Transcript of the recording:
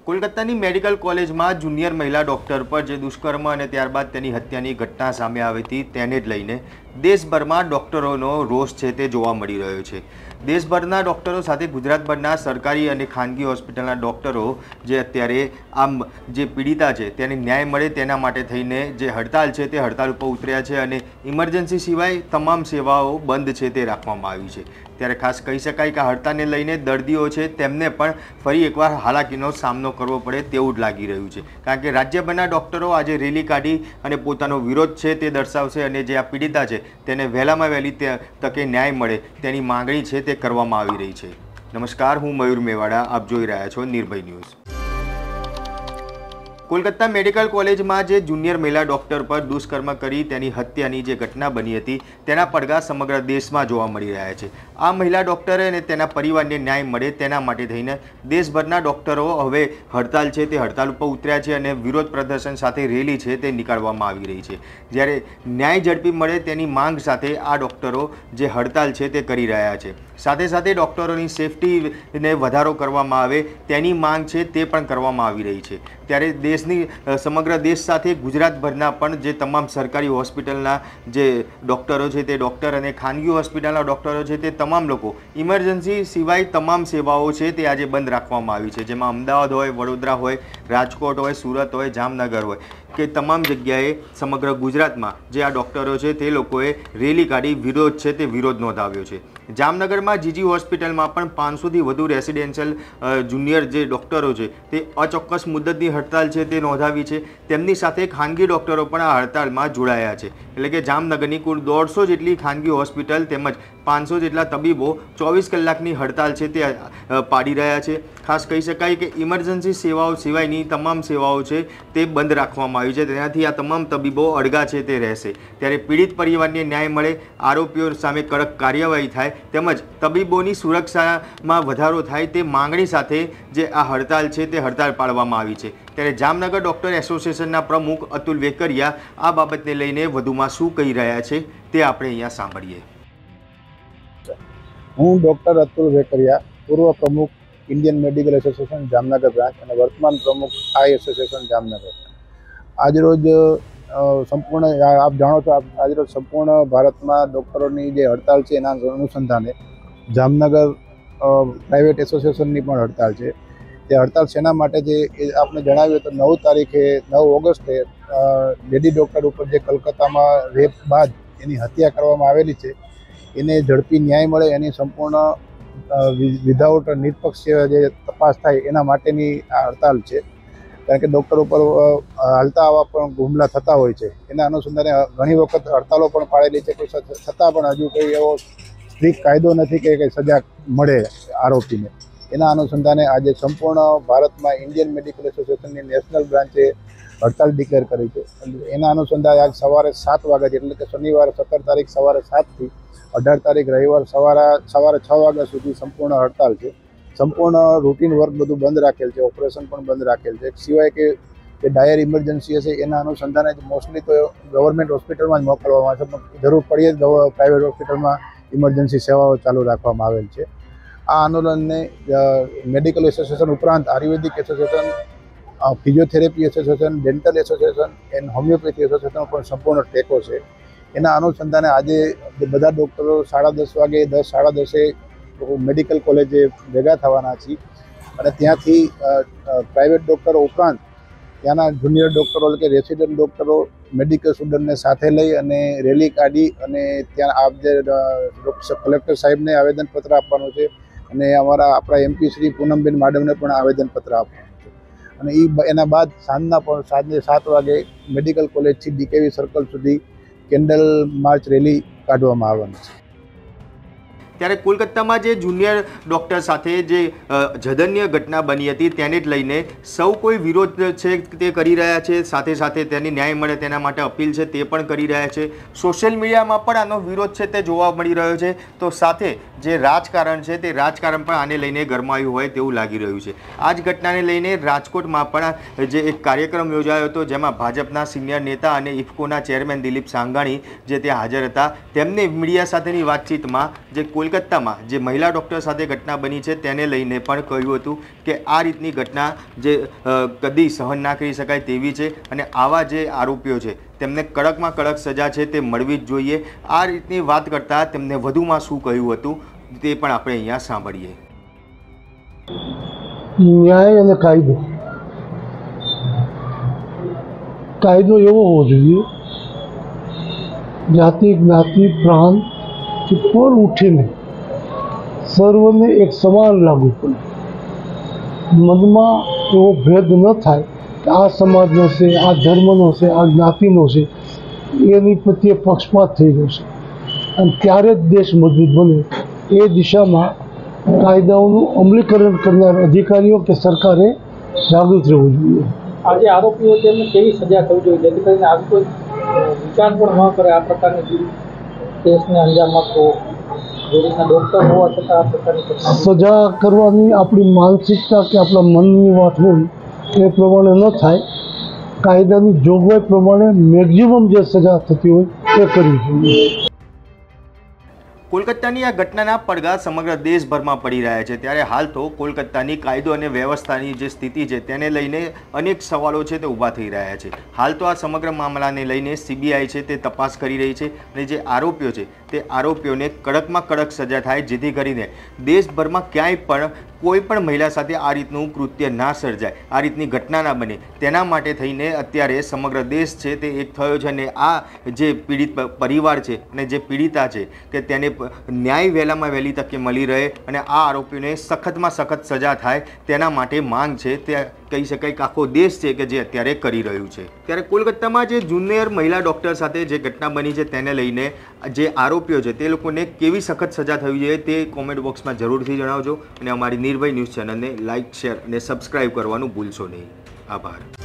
કોલકાતાની medical કોલેજમાં junior મહિલા doctor પર જે દુષ્કર્મ અને ત્યારબાદ તેની હત્યાની ઘટના સામે આવી હતી તેને જ લઈને દેશભરમાં ડૉક્ટરોનો રોષ છે તે જોવા મળી રહ્યો છે। દેશભરના ડૉક્ટરો સાથે ગુજરાતભરના સરકારી અને ખાનગી હોસ્પિટલના ડૉક્ટરો જે અત્યારે આમ જે પીડિતા છે તેને ન્યાય મળે તેના માટે થઈને જે હડતાલ છે તે હડતાલ ઉપર ઉતર્યા છે અને ઇમરજન્સી સિવાય તમામ સેવાઓ બંધ છે તે રાખવામાં આવી છે। ત્યારે ખાસ કહી શકાય કે હડતાલને લઈને દર્દીઓ છે તેમને પણ ફરી એકવાર હાલાકીનો સામનો કરવો પડે તેવું જ લાગી રહ્યું છે, કારણ કે રાજ્યભરના ડૉક્ટરો આજે રેલી કાઢી અને પોતાનો વિરોધ છે તે દર્શાવશે અને જે આ પીડિતા છે તેને વહેલામાં વહેલી તકે ન્યાય મળે તેની માંગણી છે તે કરવામાં આવી રહી છે। નમસ્કાર, હું મયુર મેવાડા, આપ જોઈ રહ્યા છો નિર્ભય ન્યૂઝ। કોલકાતા મેડિકલ કોલેજમાં જે જુનિયર મહિલા ડૉક્ટર પર દુષ્કર્મ કરી તેની હત્યાની જે ઘટના બની હતી તેના પડઘા સમગ્ર દેશમાં જોવા મળી રહ્યા છે। આ મહિલા ડૉક્ટરે અને તેના પરિવારને ન્યાય મળે તેના માટે થઈને દેશભરના ડૉક્ટરો હવે હડતાલ છે તે હડતાલ ઉપર ઉતર્યા છે અને વિરોધ પ્રદર્શન સાથે રેલી છે તે નીકાળવામાં આવી રહી છે। જ્યારે ન્યાય ઝડપી મળે તેની માંગ સાથે આ ડૉક્ટરો જે હડતાલ છે તે કરી રહ્યા છે। સાથે સાથે ડૉક્ટરોની સેફટીને વધારો કરવામાં આવે તેની માંગ છે તે પણ કરવામાં આવી રહી છે। ત્યારે દેશની સમગ્ર દેશ સાથે ગુજરાતભરના પણ જે તમામ સરકારી હોસ્પિટલના જે ડૉક્ટરો છે તે ડૉક્ટર અને ખાનગી હોસ્પિટલના ડૉક્ટરો છે તે તમામ લોકો ઇમરજન્સી સિવાય તમામ સેવાઓ છે તે આજે બંધ રાખવામાં આવી છે, જેમાં અમદાવાદ હોય, વડોદરા હોય, રાજકોટ હોય, સુરત હોય, જામનગર હોય કે તમામ જગ્યાએ સમગ્ર ગુજરાતમાં જે આ ડૉક્ટરો છે તે લોકોએ રેલી કાઢી વિરોધ છે તે વિરોધ નોંધાવ્યો છે। જામનગરમાં જીજી હોસ્પિટલમાં પણ 500થી વધુ રેસિડેન્શિયલ જુનિયર જે ડૉક્ટરો છે તે અચોક્કસ મુદ્દતની હડતાલ છે તે નોંધાવી છે। તેમની સાથે ખાનગી ડૉક્ટરો પણ આ હડતાલમાં જોડાયા છે, એટલે કે જામનગરની કુલ 150 જેટલી ખાનગી હોસ્પિટલ તેમજ 500 જેટલા તબીબો 24 કલાકની હડતાલ છે તે પાડી રહ્યા છે। ખાસ કહી શકાય કે ઇમરજન્સી સેવાઓ સિવાયની તમામ સેવાઓ છે તે બંધ રાખવામાં આવી છે, તેનાથી આ તમામ તબીબો અડગા છે તે રહેશે। ત્યારે પીડિત પરિવારને ન્યાય મળે, આરોપીઓ સામે કડક કાર્યવાહી થાય તેમજ તબીબોની સુરક્ષામાં વધારો થાય તે માંગણી સાથે જે આ હડતાલ છે તે હડતાલ પાડવામાં આવી છે। ત્યારે જામનગર ડૉક્ટર એસોસિએશનના પ્રમુખ અતુલ વેકરિયા આ બાબતને લઈને વધુમાં શું કહી રહ્યા છે તે આપણે અહીંયા સાંભળીએ। હું ડૉક્ટર અતુલ વેકરિયા, પૂર્વ પ્રમુખ Indian Medical Association Jamnagar branch અને વર્તમાન પ્રમુખ આઈ એસોસિએશન જામનગર। આજરોજ સંપૂર્ણ આપ જાણો છો આજરોજ સંપૂર્ણ ભારતમાં ડૉક્ટરોની જે હડતાલ છે એના અનુસંધાને જામનગર પ્રાઇવેટ એસોસિએશનની પણ હડતાલ છે। તે હડતાલ શેના માટે છે એ આપણે જણાવ્યું તો 9 તારીખે 9 ઓગસ્ટે લેડી ડૉક્ટર ઉપર જે કલકત્તામાં રેપ બાદ એની હત્યા કરવામાં આવેલી છે એને ઝડપી ન્યાય મળે એની સંપૂર્ણ વિધાઉટ નિષ્પક્ષ જે તપાસ થાય એના માટેની આ હડતાલ છે, કારણ કે ડૉક્ટર ઉપર હાલતા આવા પણ હુમલા થતા હોય છે। એના અનુસંધાને ઘણી વખત હડતાલો પણ પાડેલી છે, છતાં પણ હજુ કંઈ એવો સ્ટ્રિક્ટ કાયદો નથી કે કંઈ સજા મળે આરોપીને। એના અનુસંધાને આજે સંપૂર્ણ ભારતમાં ઇન્ડિયન મેડિકલ એસોસિએશનની નેશનલ બ્રાન્ચે હડતાલ ડિક્લેર કરી છે। એના અનુસંધાને આજ સવારે 7 વાગ્યાથી એટલે કે શનિવાર 17 તારીખ સવારે 7થી 18 તારીખ રવિવાર સવારે 6 વાગ્યા સુધી સંપૂર્ણ હડતાલ છે। સંપૂર્ણ રૂટીન વર્ક બધું બંધ રાખેલ છે, ઓપરેશન પણ બંધ રાખેલ છે, સિવાય કે જે ડાયર ઇમરજન્સી હશે એના અનુસંધાને મોસ્ટલી તો ગવર્મેન્ટ હોસ્પિટલમાં જ મોકલવામાં આવે છે, જરૂર પડીએ જ પ્રાઇવેટ હોસ્પિટલમાં ઇમરજન્સી સેવાઓ ચાલુ રાખવામાં આવેલ છે। આ આંદોલનને મેડિકલ એસોસિએશન ઉપરાંત ayurvedic association, physiotherapy association, dental association and homeopathy એસોસિએશનનો પણ સંપૂર્ણ ટેકો છે। એના અનુસંધાને આજે બધા ડૉક્ટરો 10:30 વાગે 10:30 મેડિકલ કોલેજે ભેગા થવાના છીએ અને ત્યાંથી પ્રાઇવેટ ડૉક્ટરો ઉપરાંત ત્યાંના જુનિયર ડૉક્ટરો એટલે કે રેસિડન્ટ ડૉક્ટરો મેડિકલ સ્ટુડન્ટને સાથે લઈ અને રેલી કાઢી અને ત્યાં આપ જે કલેક્ટર સાહેબને આવેદનપત્ર આપવાનું છે અને આપણા MP શ્રી પૂનમબેન માડમને પણ આવેદનપત્ર આપવાનું છે અને એના બાદ સાંજે 7 વાગે મેડિકલ કોલેજથી DKV સર્કલ સુધી કેન્ડલ માર્ચ રેલી કાઢવામાં આવવાની છે। ત્યારે કોલકાતામાં જે જુનિયર ડૉક્ટર સાથે જે જધન્ય ઘટના બની હતી તેને જ લઈને સૌ કોઈ વિરોધ છે તે કરી રહ્યા છે, સાથે સાથે તેને ન્યાય મળે તેના માટે અપીલ છે તે પણ કરી રહ્યા છે। સોશિયલ મીડિયામાં પણ આનો વિરોધ છે તે જોવા મળી રહ્યો છે, તો સાથે જે રાજકારણ છે તે રાજકારણ પણ આને લઈને ગરમાયું હોય તેવું લાગી રહ્યું છે। આ જ ઘટનાને લઈને રાજકોટમાં પણ જે એક કાર્યક્રમ યોજાયો હતો જેમાં ભાજપના સિનિયર નેતા અને ઇફકોના ચેરમેન દિલીપ સાંઘાણી જે ત્યાં હાજર હતા, તેમને મીડિયા સાથેની વાતચીતમાં જે કોલકાતામાં જે મહિલા ડૉક્ટર સાથે ઘટના બની છે તેને લઈને પણ કહ્યું હતું કે આ રીતની ઘટના જે કદી સહન ના કરી શકાય તેવી છે અને આવા જે આરોપીઓ છે તેમને કડકમાં કડક સજા છે તે મળવી જ જોઈએ। આ રીતની વાત કરતાં તેમને વધુમાં શું કહ્યું હતું તે પણ આપણે અહીંયા સાંભળીએ। ન્યાય અને કાયદો એવો હોવો જોઈએ જાતિ જ્ઞાતિ પ્રાંત પર ઉઠીને સર્વને એક સમાન લાગુ પડે। મનમાં એવો ભેદ ન થાય કે આ સમાજનો છે, આ ધર્મનો છે, આ જ્ઞાતિનો છે, એની પ્રત્યે પક્ષપાત થઈ જશે અને ત્યારે જ દેશ મજબૂત બને। એ દિશામાં કાયદાઓનું અમલીકરણ કરનાર અધિકારીઓ કે સરકારે જાગૃત રહેવું જોઈએ। આજે આરોપીઓ છે એમને કેવી સજા થવી જોઈએ જેથી કરીને આવી કોઈ વિચાર પણ ન કરે આ પ્રકારની કેસને અંજામ આપવો, જે રીતના ડૉક્ટર હોવા છતાં આ પ્રકારની સજા કરવાની આપણી માનસિકતા કે આપણા મનની વાત હોય એ પ્રમાણે ન થાય। કાયદાની જોગવાઈ પ્રમાણે મેક્ઝિમમ જે સજા થતી હોય એ કરવી જોઈએ। કોલકાતાની આ ઘટનાના પડઘા સમગ્ર દેશભરમાં પડી રહ્યા છે ત્યારે હાલ તો કોલકાતાની કાયદો અને વ્યવસ્થાની જે સ્થિતિ છે તેને લઈને અનેક સવાલો છે તે ઊભા થઈ રહ્યા છે। હાલ તો આ સમગ્ર મામલાને લઈને CBI છે તે તપાસ કરી રહી છે અને જે આરોપીઓ છે તે આરોપીઓને કડકમાં કડક સજા થાય જેથી કરીને દેશભરમાં ક્યાંય પણ કોઈ પણ મહિલા સાથે આ રીતનું કૃત્ય ના સર્જાય, આ રીતની ઘટના ના બને તેના માટે થઈને અત્યારે સમગ્ર દેશ છે તે એક થયો છે અને આ જે પીડિત પરિવાર છે અને જે પીડિતા છે કે તેને ન્યાય વહેલામાં વહેલી તકે મળી રહે અને આ આરોપીઓને સખતમાં સખત સજા થાય તેના માટે માંગ છે તે કહી શકાય કે આખો દેશ છે કે જે અત્યારે કરી રહ્યું છે। ત્યારે કોલકાતામાં જે જુનિયર મહિલા ડૉક્ટર સાથે જે ઘટના બની છે તેને લઈને જે આરોપીઓ છે તે લોકોને કેવી સખત સજા થવી જોઈએ તે કોમેન્ટ બોક્સમાં જરૂરથી જણાવજો અને અમારી નિર્ભય ન્યૂઝ ચેનલને લાઇક, શેર અને સબસ્ક્રાઈબ કરવાનું ભૂલશો નહીં। આભાર।